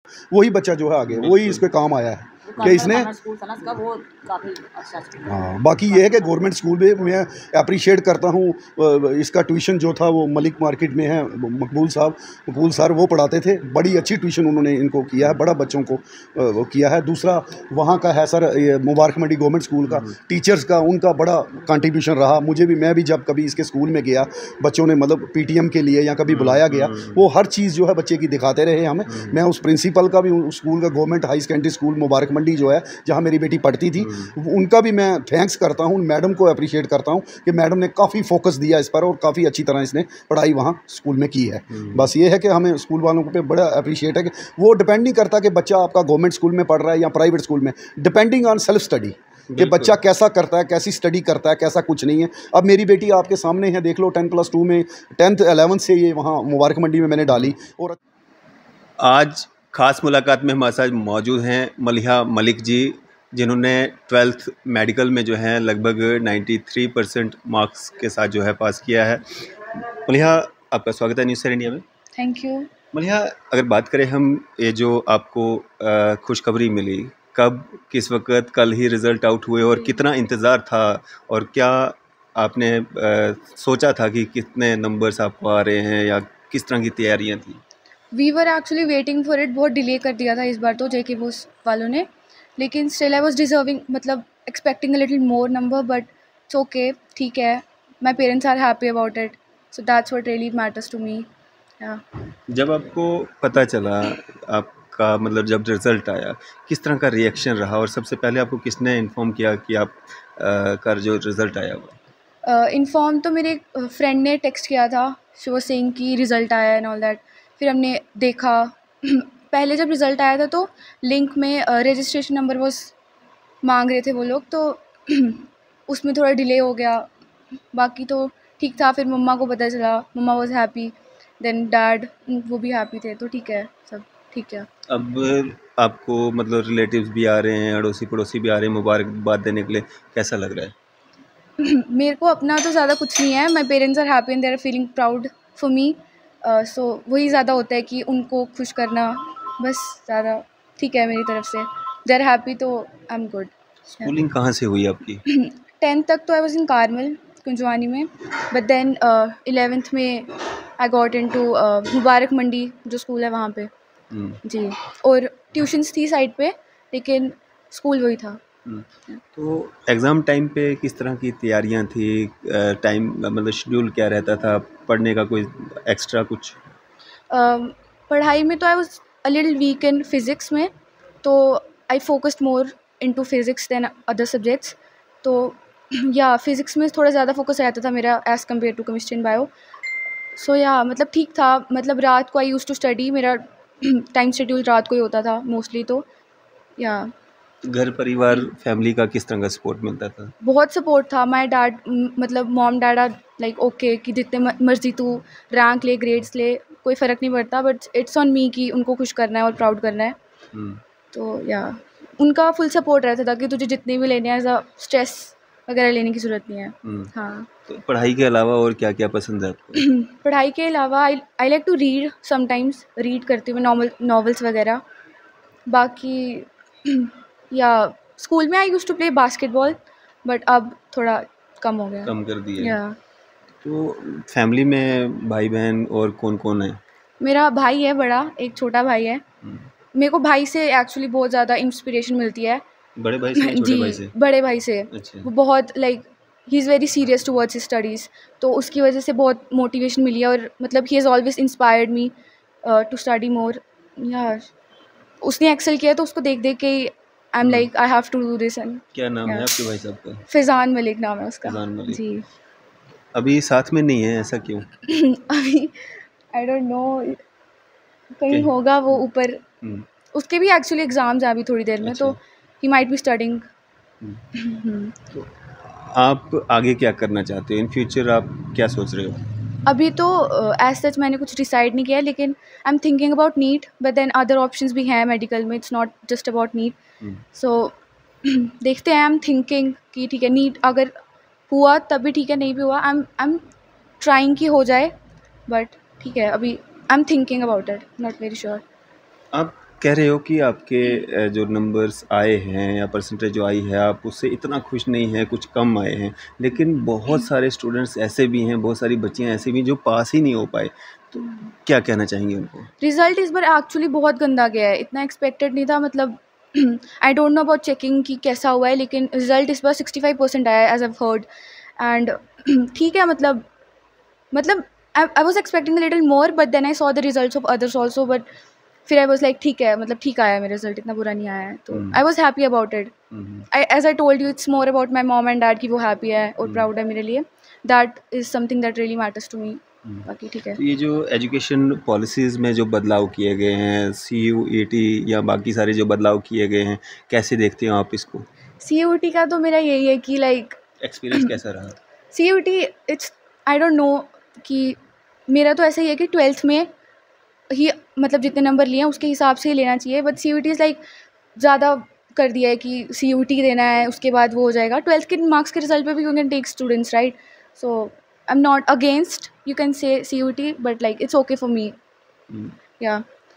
वही बच्चा जो है आगे वही इसके काम आया है कि इसने। हाँ, बाकी ये है कि गवर्नमेंट स्कूल में मैं अप्रिशिएट करता हूँ। इसका ट्यूशन जो था वो मलिक मार्केट में है, मकबूल सर वो पढ़ाते थे, बड़ी अच्छी ट्यूशन उन्होंने इनको किया है, बड़ा बच्चों को वो किया है। दूसरा वहाँ का है सर ये मुबारक मंडी गवर्नमेंट स्कूल का टीचर्स का, उनका बड़ा कंट्रीब्यूशन रहा। मैं भी जब कभी इसके स्कूल में गया, बच्चों ने मतलब PTM के लिए या कभी बुलाया गया, वो हर चीज़ जो है बच्चे की दिखाते रहे हमें। मैं उस प्रिंसिपल का भी, उस स्कूल का government high secondary school Mubarak Mandi जो है जहाँ मेरी बेटी पढ़ती थी, उनका भी मैं थैंक्स करता हूँ, मैडम को अप्रिशिएट करता हूँ कि मैडम ने काफ़ी फोकस दिया इस पर और काफ़ी अच्छी तरह इसने पढ़ाई वहाँ स्कूल में की है। बस ये है कि हमें स्कूल वालों पे बड़ा अप्रिशिएट है कि वो डिपेंड नहीं करता कि बच्चा आपका गवर्नमेंट स्कूल में पढ़ रहा है या प्राइवेट स्कूल में, डिपेंडिंग ऑन सेल्फ स्टडी कि बच्चा कैसा करता है, कैसी स्टडी करता है, कैसा कुछ नहीं है। अब मेरी बेटी आपके सामने है, देख लो 10+2 में 10th 11th से ये वहाँ मुबारक मंडी में मैंने डाली। और आज ख़ास मुलाकात में हमारे साथ मौजूद हैं मलिहा मलिक जी, जिन्होंने 12th मेडिकल में जो है लगभग 93% मार्क्स के साथ जो है पास किया है। मलिहा, आपका स्वागत है न्यूज़ इंडिया में। Thank you. मलिहा, अगर बात करें हम, ये जो आपको खुशखबरी मिली, कब, किस वक्त, कल ही रिज़ल्ट आउट हुए और कितना इंतज़ार था और क्या आपने सोचा था कि कितने नंबर्स आपको आ रहे हैं या किस तरह की तैयारियाँ थी? We were actually waiting for it, बहुत डिले कर दिया था इस बार तो JK बोस वालों ने, लेकिन स्टिल आई वाज डिजर्विंग, मतलब expecting a little more number, but it's okay, ठीक है। My parents are happy about it, so that's what really matters to me. जब आपको पता चला, आपका मतलब जब रिज़ल्ट आया, किस तरह का रिएक्शन रहा और सबसे पहले आपको किसने इन्फॉर्म किया कि आप का जो रिज़ल्ट आया हुआ? इन्फॉर्म तो मेरे फ्रेंड ने टेक्स्ट किया था, शी वाज सेइंग कि रिज़ल्ट आया एंड ऑल दैट। फिर हमने देखा पहले जब रिज़ल्ट आया था तो लिंक में रजिस्ट्रेशन नंबर मांग रहे थे वो लोग, तो उसमें थोड़ा डिले हो गया। बाकी तो ठीक था। फिर मम्मा को पता चला, mamma was happy, then dad वो भी हैप्पी थे, तो ठीक है, सब ठीक है। अब आपको मतलब रिलेटिव्स भी आ रहे हैं, अड़ोसी पड़ोसी भी आ रहे हैं मुबारकबाद देने के लिए, कैसा लग रहा है? मेरे को अपना तो ज़्यादा कुछ नहीं है, my parents are happy and they are feeling proud for me, so वही ज़्यादा होता है कि उनको खुश करना, बस ज़्यादा ठीक है मेरी तरफ से। दे आर हैप्पी तो आई एम गुड। स्कूलिंग कहाँ से हुई आपकी? 10th तक तो आई वॉज इन कारमल कुंजवानी में, बट देन 11th में आई गॉट इन टू मुबारक मंडी जो स्कूल है वहाँ पे जी, और ट्यूशन्स थी साइड पे, लेकिन स्कूल वही था। तो एग्ज़ाम टाइम पे किस तरह की तैयारियां थी? टाइम मतलब शेड्यूल क्या रहता था पढ़ने का, कोई एक्स्ट्रा कुछ? पढ़ाई में तो I was a little weak in physics में, तो I focused more into physics than other subjects. तो या फिज़िक्स में थोड़ा ज़्यादा फोकस रहता था मेरा as compare to chemistry and bio. So yeah मतलब ठीक था, मतलब रात को आई यूज़ टू स्टडी, मेरा टाइम शेड्यूल रात को ही होता था मोस्टली। तो या घर परिवार फैमिली का किस तरह का सपोर्ट मिलता था? बहुत सपोर्ट था। माय डैड, मतलब mom dad are like okay कि जितने मर्जी तू रैंक ले, ग्रेड्स ले, कोई फ़र्क नहीं पड़ता, बट इट्स ऑन मी कि उनको खुश करना है और प्राउड करना है। तो या उनका फुल सपोर्ट रहता था कि तुझे जितने भी लेने हैं, एज अ स्ट्रेस वगैरह लेने की ज़रूरत नहीं है। हाँ। तो पढ़ाई के अलावा और क्या क्या पसंद है आपको? पढ़ाई के अलावा I like to read, sometimes read करती हूँ नॉवेल्स वगैरह। बाकी या स्कूल में I used to play basketball, but अब थोड़ा कम हो गया, कम कर दिया। या तो फैमिली में भाई बहन और कौन कौन है? मेरा भाई है बड़ा, एक छोटा भाई है। मेरे को भाई से एक्चुअली बहुत ज़्यादा इंस्पिरेशन मिलती है। बड़े भाई से या छोटे भाई से? बड़े भाई से। अच्छा। वो बहुत like he is very serious towards his studies, तो उसकी वजह से बहुत मोटिवेशन मिली है, और मतलब he has always inspired me to study more. Yeah उसने एक्सेल किया तो उसको देख देख के I am like I have to do this. And क्या नाम है आपके भाई साहब का? फैज़ान मलिक नाम है उसका। फैज़ान मलिक। जी। अभी साथ में नहीं है, ऐसा क्यों? अभी आई डोंट नो, कहीं होगा वो ऊपर। उसके भी एक्चुअली एग्ज़ाम्स हैं अभी थोड़ी देर में, तो ही माइट बी स्टडिंग। तो आप आगे क्या करना चाहते हो? इन फ्यूचर आप क्या सोच रहे हो? अभी तो एज सच मैंने कुछ डिसाइड नहीं किया, लेकिन I am thinking about NEET, but then other options भी हैं मेडिकल में, it's not just about NEET. So देखते हैं। आई एम थिंकिंग कि ठीक है, नीट अगर हुआ तब भी ठीक है, नहीं भी हुआ आई एम ट्राइंग कि हो जाए, बट ठीक है, अभी I am thinking about it, not very sure. आप कह रहे हो कि आपके जो नंबर्स आए हैं या परसेंटेज जो आई है आप उससे इतना खुश नहीं हैं, कुछ कम आए हैं, लेकिन बहुत सारे स्टूडेंट्स ऐसे भी हैं, बहुत सारी बच्चियां ऐसी भी जो पास ही नहीं हो पाए, तो क्या कहना चाहेंगे उनको? रिज़ल्ट इस बार एक्चुअली बहुत गंदा गया है, इतना एक्सपेक्टेड नहीं था। मतलब I don't know about checking कि कैसा हुआ है, लेकिन रिज़ल्ट इस बार 65% आया है एज़ आई हर्ड। एंड ठीक है, मतलब I was expecting a little more, but then I saw the results of others also. But फिर आई वाज़ लाइक ठीक है, मतलब ठीक आया है मेरा रिजल्ट, इतना बुरा नहीं आया है, तो I was happy about it. As I told you, it's more about my mom and dad कि वो हैप्पी है और प्राउड है मेरे लिए। That is something that really matters to me. बाकी ठीक है। तो ये जो एजुकेशन पॉलिसीज़ में जो बदलाव किए गए हैं, CUET या बाकी सारे जो बदलाव किए गए हैं, कैसे देखते हो आप इसको? CUT का तो मेरा यही है कि लाइक एक्सपीरियंस कैसा रहा? CUT it's I don't know कि मेरा तो ऐसा ही है कि 12th में ही मतलब जितने नंबर लिए हैं उसके हिसाब से ही लेना चाहिए। बट CUT इज़ लाइक ज़्यादा कर दिया है कि CUT देना है, उसके बाद वो हो जाएगा। 12th के मार्क्स के रिजल्ट पे भी you can take students, right? So I am not against, you can say CUT, but like it's okay for me. Yeah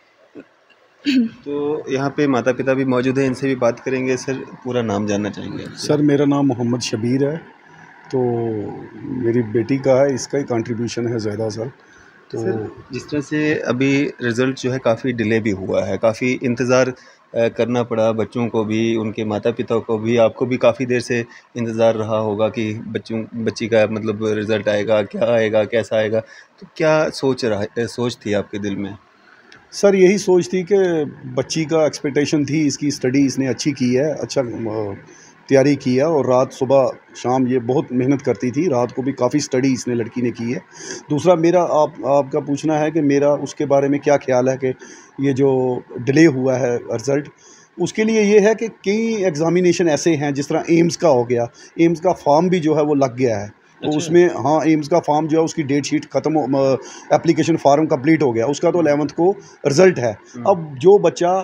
तो यहाँ पे माता पिता भी मौजूद हैं, इनसे भी बात करेंगे। सर, पूरा नाम जानना चाहेंगे आपसे? सर मेरा नाम मोहम्मद शबीर है, तो मेरी बेटी का है, इसका ही कंट्रीब्यूशन है ज़्यादा सर। तो सर, जिस तरह से अभी रिज़ल्ट जो है काफ़ी डिले भी हुआ है, काफ़ी इंतज़ार करना पड़ा बच्चों को भी, उनके माता पिता को भी, आपको भी काफ़ी देर से इंतज़ार रहा होगा कि बच्ची का मतलब रिज़ल्ट आएगा, क्या आएगा, कैसा आएगा, तो क्या सोच थी आपके दिल में? सर यही सोच थी कि बच्ची का एक्सपेक्टेशन थी, इसकी स्टडी इसने अच्छी की है, अच्छा तैयारी की है, और रात सुबह शाम ये बहुत मेहनत करती थी, रात को भी काफ़ी स्टडी इसने लड़की ने की है। दूसरा मेरा आपका पूछना है कि मेरा उसके बारे में क्या ख्याल है कि ये जो डिले हुआ है रिज़ल्ट, उसके लिए ये है कि कई एग्ज़ामिनेशन ऐसे हैं, जिस तरह एम्स का हो गया, एम्स का फॉर्म भी जो है वो लग गया है। तो अच्छा। उसमें हाँ, एम्स का फॉर्म जो है उसकी डेट शीट ख़त्म, एप्लीकेशन फार्म कंप्लीट हो गया, उसका तो 11th को रिज़ल्ट है। अब जो बच्चा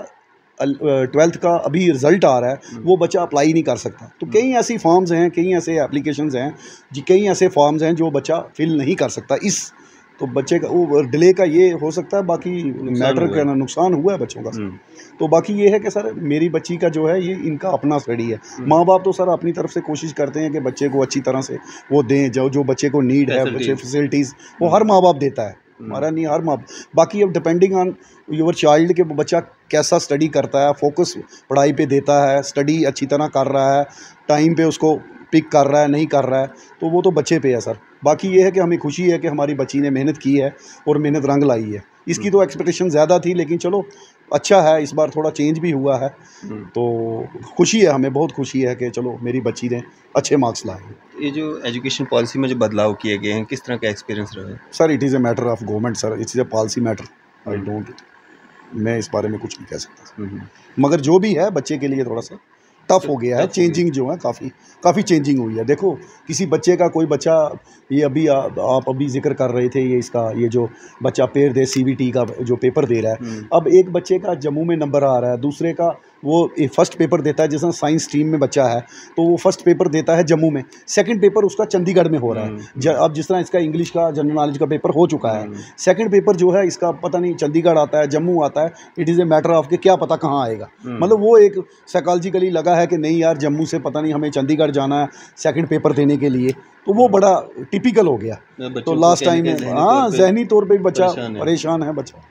12th का अभी रिज़ल्ट आ रहा है वो बच्चा अप्लाई नहीं कर सकता। तो कई ऐसी फॉर्म्स हैं, कई ऐसे एप्लीकेशंस हैं जी, कई ऐसे फॉर्म्स हैं जो बच्चा फिल नहीं कर सकता। इस तो बच्चे का वो डिले का ये हो सकता है, बाकी मैटर हुआ है। करना नुकसान हुआ है बच्चों का। तो बाकी ये है कि सर मेरी बच्ची का जो है ये इनका अपना स्टडी है। माँ बाप तो सर अपनी तरफ से कोशिश करते हैं कि बच्चे को अच्छी तरह से वो दें, जो बच्चे को नीड है, बच्चे फैसिलिटीज़ वो हर माँ बाप देता है, हमारा नहीं, हर माँ। बाकी अब डिपेंडिंग ऑन योर चाइल्ड के बच्चा कैसा स्टडी करता है, फोकस पढ़ाई पे देता है, स्टडी अच्छी तरह कर रहा है, टाइम पे उसको पिक कर रहा है, नहीं कर रहा है, तो वो तो बच्चे पे है सर। बाकी ये है कि हमें खुशी है कि हमारी बच्ची ने मेहनत की है और मेहनत रंग लाई है। इसकी तो एक्सपेक्टेशन ज़्यादा थी, लेकिन चलो अच्छा है, इस बार थोड़ा चेंज भी हुआ है, तो खुशी है, हमें बहुत खुशी है कि चलो मेरी बच्ची ने अच्छे मार्क्स लाए। ये जो एजुकेशन पॉलिसी में जो बदलाव किए गए हैं, किस तरह का एक्सपीरियंस रहा है? Sir it is a matter of government sir, it's a policy matter. I don't, मैं इस बारे में कुछ नहीं कह सकता, मगर जो भी है बच्चे के लिए थोड़ा सा टफ हो गया है। चेंजिंग जो है काफ़ी चेंजिंग हुई है। देखो किसी बच्चे का, कोई बच्चा ये अभी आप अभी जिक्र कर रहे थे, ये जो बच्चा पेपर दे CBT का जो पेपर दे रहा है, अब एक बच्चे का जम्मू में नंबर आ रहा है, दूसरे का वो फर्स्ट पेपर देता है, जैसा साइंस स्ट्रीम में बच्चा है तो वो फर्स्ट पेपर देता है जम्मू में, सेकंड पेपर उसका चंडीगढ़ में हो रहा है। अब जिस तरह इसका इंग्लिश का जनरल नॉलेज का पेपर हो चुका है, सेकंड पेपर जो है इसका पता नहीं चंडीगढ़ आता है, जम्मू आता है, it is a matter of कि क्या पता कहाँ आएगा। मतलब वो एक साइकोलॉजिकली लगा है कि नहीं यार, जम्मू से पता नहीं हमें चंडीगढ़ जाना है सेकंड पेपर देने के लिए, तो वो बड़ा टिपिकल हो गया। तो लास्ट टाइम में हाँ, जहनी तौर पे बच्चा परेशान है बच्चा,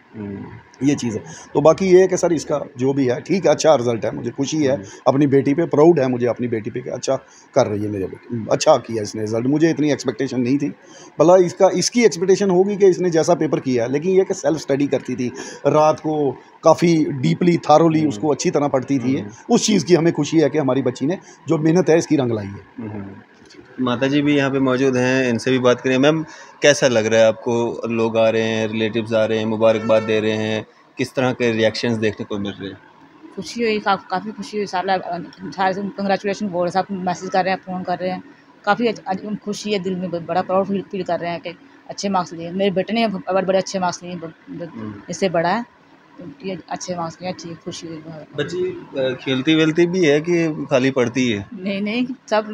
ये चीज़ है। तो बाकी ये है कि सर इसका जो भी है ठीक है, अच्छा रिजल्ट है, मुझे खुशी है अपनी बेटी पे, प्राउड है मुझे अपनी बेटी पे कि अच्छा कर रही है मेरे बेटी, अच्छा किया इसने रिजल्ट। मुझे इतनी एक्सपेक्टेशन नहीं थी, भला इसकी एक्सपेक्टेशन होगी कि इसने जैसा पेपर किया है, लेकिन ये कि सेल्फ स्टडी करती थी, रात को काफ़ी डीपली थारोली उसको अच्छी तरह पढ़ती थी, उस चीज़ की हमें खुशी है कि हमारी बच्ची ने जो मेहनत है इसकी रंग लाई है। माताजी भी यहाँ पे मौजूद हैं, इनसे भी बात करें। मैम, कैसा लग रहा है आपको? लोग आ रहे हैं, रिलेटिव्स आ रहे हैं, मुबारकबाद दे रहे हैं, किस तरह के रिएक्शंस देखने को मिल रहे हैं? खुशी हुई, काफ़ी खुशी हुई, सारे कंग्रेचुलेशन बोल रहे, सब मैसेज कर रहे हैं, फ़ोन कर रहे हैं, काफ़ी खुशी है दिल में, बड़ा प्राउड फील कर रहे हैं कि अच्छे मार्क्स लिए। मेरे बेटे ने बड़े अच्छे मार्क्स लिए, इससे बड़ा है, ये अच्छे मार्क्स लिए, ठीक खुशी हुई। बच्ची खेलती वेलती भी है कि खाली पढ़ती है? नहीं, सब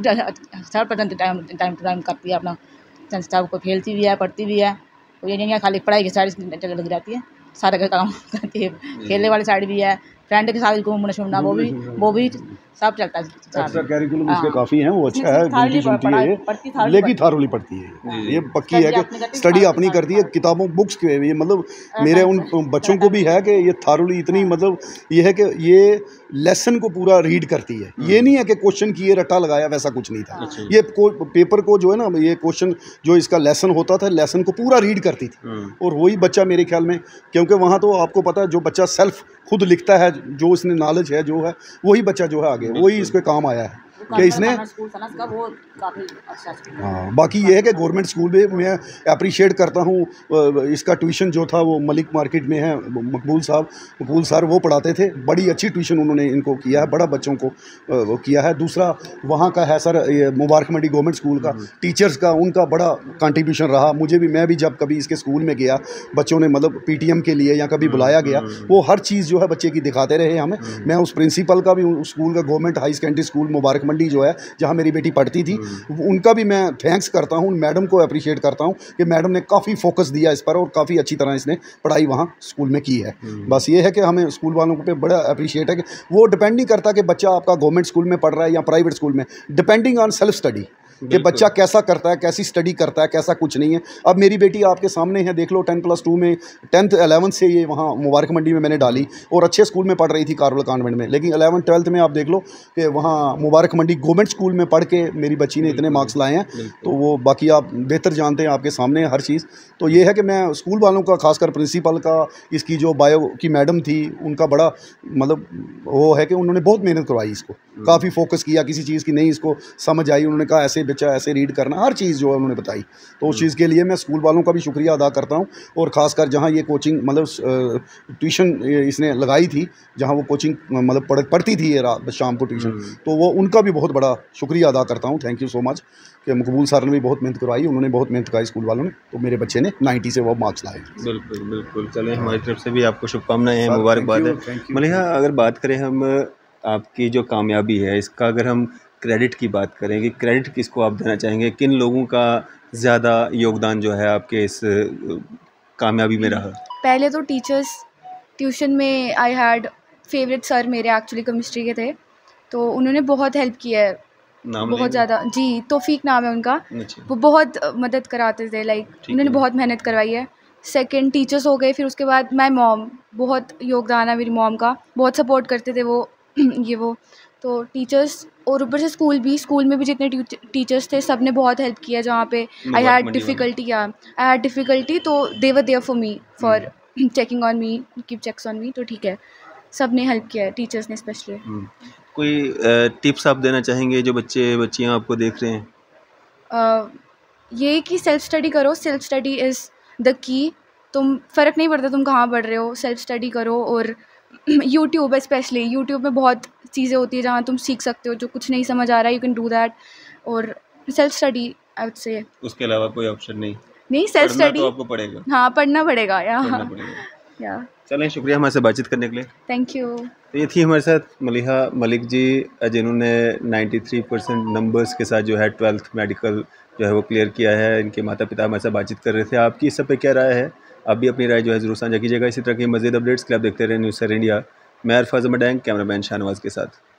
टाइम टू टाइम करती है अपना, सब को खेलती भी है, पढ़ती भी है, तो ये नहीं है खाली पढ़ाई की साइड लगी रहती है, सारे का काम करती है, खेलने वाली साइड भी है, फ्रेंड के साथ घूमना शूमना वो भी सब चलता है एक्स्ट्रा साथ में। कैरिकुलम इसके हाँ। काफ़ी हैं, वो अच्छा इसमें है, सिर्फ थाली घूमती सुनती है ये, पढ़ती थाली लेकिन थारोली पढ़ती है, जी। ये पक्की है स्टडी अपनी कि करती है, स्टडी साथ अपनी साथ करती है, साथ। किताबों बुक्स के ये मतलब मेरे टाइम उन से बच्चों को भी है कि ये थारोली इतनी हाँ। मतलब ये है कि ये लेसन को पूरा रीड करती है, ये नहीं है कि क्वेश्चन किए रट्टा लगाया, वैसा कुछ नहीं था। अच्छा। ये पेपर को जो है ना, ये क्वेश्चन जो इसका लेसन होता था, लेसन को पूरा रीड करती थी, और वही बच्चा मेरे ख्याल में, क्योंकि वहाँ तो आपको पता है जो बच्चा सेल्फ खुद लिखता है, जो इसने नॉलेज है जो है, वही बच्चा जो है आगे वही इसके काम आया है कि इसने। स्कूल था ना इसका, वो काफ़ी अच्छा स्कूल है। हाँ, बाकी ये है कि गवर्नमेंट स्कूल में मैं अप्रिशिएट करता हूँ। इसका ट्यूशन जो था वो मलिक मार्केट में है, मकबूल सर वो पढ़ाते थे, बड़ी अच्छी ट्यूशन उन्होंने इनको किया है, बड़ा बच्चों को वो किया है। दूसरा वहाँ का है सर ये मुबारक मंडी गवर्नमेंट स्कूल का टीचर्स का, उनका बड़ा कंट्रीब्यूशन रहा। मैं भी जब कभी इसके स्कूल में गया, बच्चों ने मतलब PTM के लिए या कभी बुलाया गया, वो हर चीज़ जो है बच्चे की दिखाते रहे हमें। मैं उस प्रिंसिपल का भी, उस स्कूल का government high secondary school Mubarak Mandi जो है जहाँ मेरी बेटी पढ़ती थी, उनका भी मैं थैंक्स करता हूँ, मैडम को अप्रिशिएट करता हूँ कि मैडम ने काफ़ी फोकस दिया इस पर और काफ़ी अच्छी तरह इसने पढ़ाई वहाँ स्कूल में की है। बस ये है कि हमें स्कूल वालों पे बड़ा अप्रिशिएट है कि वो डिपेंड नहीं करता कि बच्चा आपका गवर्नमेंट स्कूल में पढ़ रहा है या प्राइवेट स्कूल में, डिपेंडिंग ऑन सेल्फ स्टडी कि बच्चा कैसा करता है, कैसी स्टडी करता है, कैसा कुछ नहीं है। अब मेरी बेटी आपके सामने है, देख लो 10+2 में 10th 11th से ये वहाँ मुबारक मंडी में मैंने डाली, और अच्छे स्कूल में पढ़ रही थी कारवल कॉन्वेंट में, लेकिन 11th 12th में आप देख लो कि वहाँ मुबारक मंडी गवर्नमेंट स्कूल में पढ़ के मेरी बच्ची ने इतने मार्क्स लाए हैं। तो वो बाकी आप बेहतर जानते हैं, आपके सामने है हर चीज़। तो ये है कि मैं स्कूल वालों का, खासकर प्रिंसिपल का, इसकी जो बायो की मैडम थी उनका बड़ा मतलब वो है कि उन्होंने बहुत मेहनत करवाई इसको, काफ़ी फोकस किया, किसी चीज़ की नहीं इसको समझ आई, उन्होंने कहा ऐसे बच्चा ऐसे रीड करना, हर चीज़ जो है उन्होंने बताई। तो उस चीज़ के लिए मैं स्कूल वालों का भी शुक्रिया अदा करता हूँ, और ख़ासकर जहाँ ये कोचिंग मतलब ट्यूशन इसने लगाई थी, जहाँ वो कोचिंग मतलब पढ़ती थी ये रात शाम को ट्यूशन, तो वो उनका भी बहुत बड़ा शुक्रिया अदा करता हूँ। थैंक यू सो मच कि मकबूल सर ने भी बहुत मेहनत करवाई, उन्होंने बहुत मेहनत कराई स्कूल वालों ने, तो मेरे बच्चे ने 90 से वो मार्क्स लाए। बिल्कुल बिल्कुल, चलें हमारी तरफ से भी आपको शुभकामनाएं हैं, मुबारकबाद है। मलिहा, अगर बात करें हम आपकी जो कामयाबी है इसका, अगर हम क्रेडिट की बात करें कि क्रेडिट किसको आप देना चाहेंगे, किन लोगों का ज़्यादा योगदान जो है आपके इस कामयाबी में रहा? पहले तो टीचर्स, ट्यूशन में आई हैड फेवरेट सर मेरे एक्चुअली केमिस्ट्री के थे, तो उन्होंने बहुत हेल्प की है, नाम बहुत ज़्यादा। जी, तौफीक नाम है उनका। अच्छा, वो बहुत मदद कराते थे, लाइक उन्होंने बहुत मेहनत करवाई है। सेकंड टीचर्स हो गए, फिर उसके बाद माय मॉम, बहुत योगदान है मेरी मॉम का, बहुत सपोर्ट करते थे वो ये वो। तो टीचर्स, और ऊपर से स्कूल में भी जितने टीचर्स थे सब ने बहुत हेल्प किया। जहाँ पे आई हैड डिफ़िकल्टी तो they were there for me, for checking on me, keep checks on me. तो ठीक है, सब ने हेल्प किया है, टीचर्स ने स्पेशली। कोई टिप्स आप देना चाहेंगे जो बच्चियाँ आपको देख रहे हैं? ये कि सेल्फ स्टडी करो, self study is the key. तुम फ़र्क नहीं पड़ता तुम कहाँ पढ़ रहे हो, सेल्फ स्टडी करो। और यूट्यूब, स्पेशली यूट्यूब में बहुत चीज़ें होती है जहाँ तुम सीख सकते हो, जो कुछ नहीं समझ आ रहा है यू कैन डू दैट। और self study I would say. उसके अलावा कोई ऑप्शन नहीं? नहीं, सेल्फ स्टडी तो आपको पड़ेगा। हाँ, पढ़ना पड़ेगा या चलें, शुक्रिया हमारे से बातचीत करने के लिए। Thank you. तो ये थी हमारे साथ मलिहा मलिक जी, जिन्होंने 93% नंबर्स के साथ जो है 12th मेडिकल जो है वो क्लियर किया है। इनके माता पिता हमारे साथ बातचीत कर रहे थे। आपकी इस सब पे क्या राय है? आप भी अपनी राय जो है ज़रूर साझा कीजिएगा। इसी तरह की मज़ीद अपडेट्स के लिए आप देखते रहे न्यूज़ सर इंडिया। मैं अरफाज अहमद, कैमरामैन शाहनवाज के साथ।